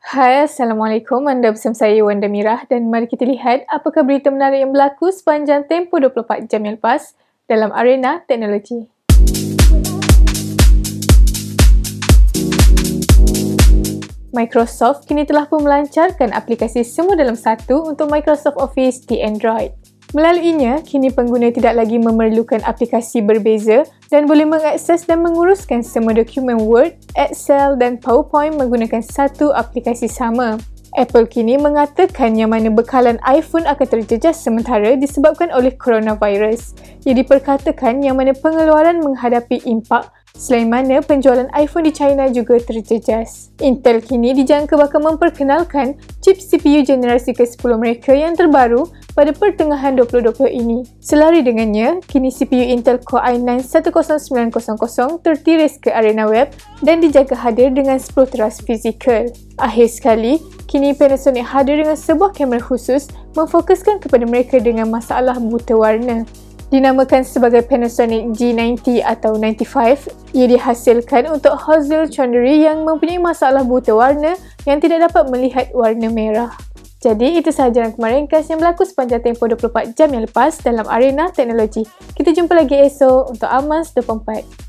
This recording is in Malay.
Hai, Assalamualaikum. Anda bersama saya Wanda Mirah dan mari kita lihat apakah berita menarik yang berlaku sepanjang tempoh 24 jam yang lepas dalam arena teknologi. Microsoft kini telah pun melancarkan aplikasi semua dalam satu untuk Microsoft Office di Android. Melaluinya, kini pengguna tidak lagi memerlukan aplikasi berbeza dan boleh mengakses dan menguruskan semua dokumen Word, Excel dan PowerPoint menggunakan satu aplikasi sama. Apple kini mengatakan yang mana bekalan iPhone akan terjejas sementara disebabkan oleh coronavirus. Ia diperkatakan yang mana pengeluaran menghadapi impak selain mana penjualan iPhone di China juga terjejas. Intel kini dijangka bakal memperkenalkan chip CPU generasi ke-10 mereka yang terbaru pada pertengahan 2020 ini. Selari dengannya, kini CPU Intel Core i9 10900 tertiris ke arena web dan dijaga hadir dengan 10 teras fizikal. Akhir sekali, kini Panasonic hadir dengan sebuah kamera khusus memfokuskan kepada mereka dengan masalah buta warna. Dinamakan sebagai Panasonic G90 atau 95, ia dihasilkan untuk Hazel Chowdhury yang mempunyai masalah buta warna yang tidak dapat melihat warna merah. Jadi, itu sahaja rangkuman ringkas yang berlaku sepanjang tempoh 24 jam yang lepas dalam arena teknologi. Kita jumpa lagi esok untuk Amas 24.